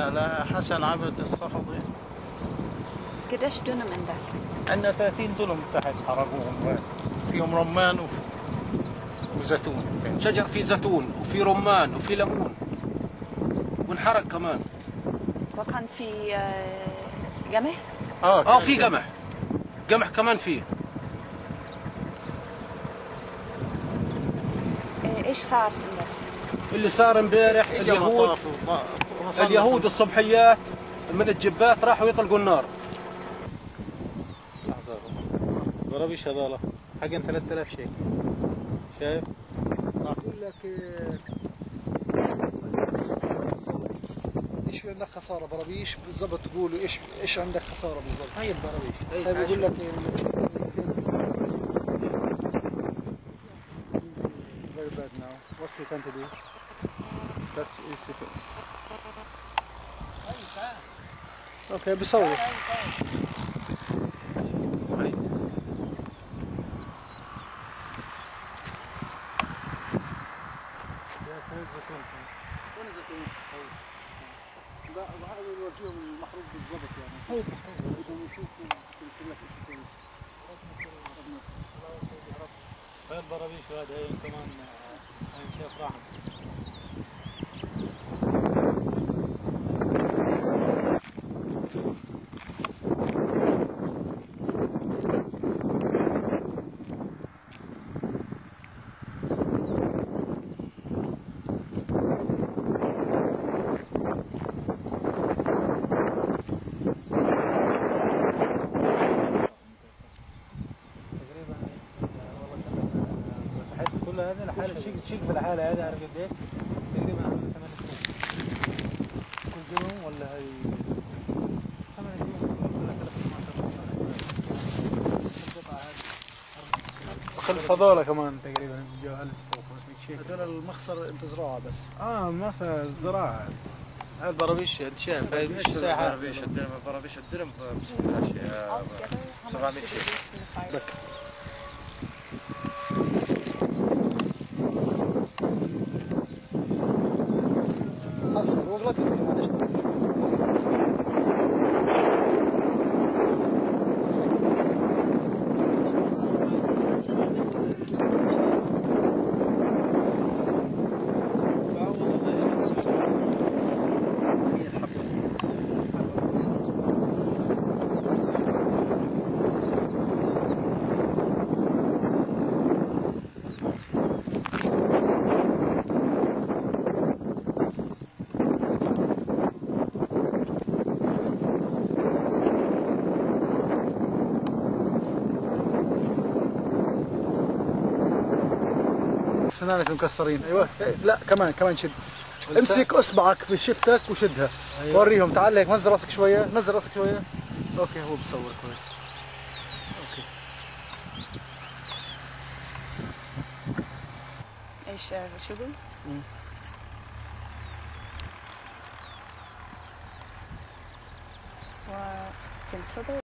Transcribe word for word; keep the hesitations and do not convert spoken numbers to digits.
عندنا لحسن عبد الصفدي. قديش دنم عندك؟ عندنا ثلاثين دنم تحت حرقوهم، فيهم رمان وف... وزيتون. شجر في زيتون وفي رمان وفي ليمون وانحرق كمان. وكان في قمح؟ اه اه في قمح، قمح كمان فيه. ايش صار عندك؟ اللي صار امبارح اليهود اليهود الصبحيات من الجبات راحوا يطلقوا النار. لحظة برابيش هذول حقن ثلاثة آلاف شيء، شايف؟ اقول لك ايش عندك خساره برابيش بالضبط؟ تقولوا ايش ايش عندك خساره بالضبط؟ هاي برابيش. طيب بقول لك very bad now. What's he going to do? That's easy. اوكي بيصور. وين الزيتون؟ لا هذا نورجيهم المحروق بالضبط يعني. بدهم يشوفوا تمثيل لك كويس. هاي البرابيش وهذا هي كمان هاي شايف راحة. كل هذه الحالة شيك شيك في الحالة هذه عارف قد ايش؟ تقريبا ثمانية كل يوم ولا هي ثمانية يوم ولا ثلاث خلف هذول كمان تقريبا ألف وخمسمية شيء. هذول المخسر انت زراعه بس. اه مثلا الزراعة. هاي البرابيش انت شايف هاي مش ساحة. برابيش الدرم برابيش الدرم ب سبعمية شيء. حصل وغلط انت معلش. سنانك مكسرين. ايوه لا كمان كمان شد. امسك اصبعك بشفتك وشدها. أيوة. وريهم تعال هيك نزل راسك شويه، نزل راسك شويه. اوكي هو بصور كويس. اوكي ايش شغل؟ وفي الصدر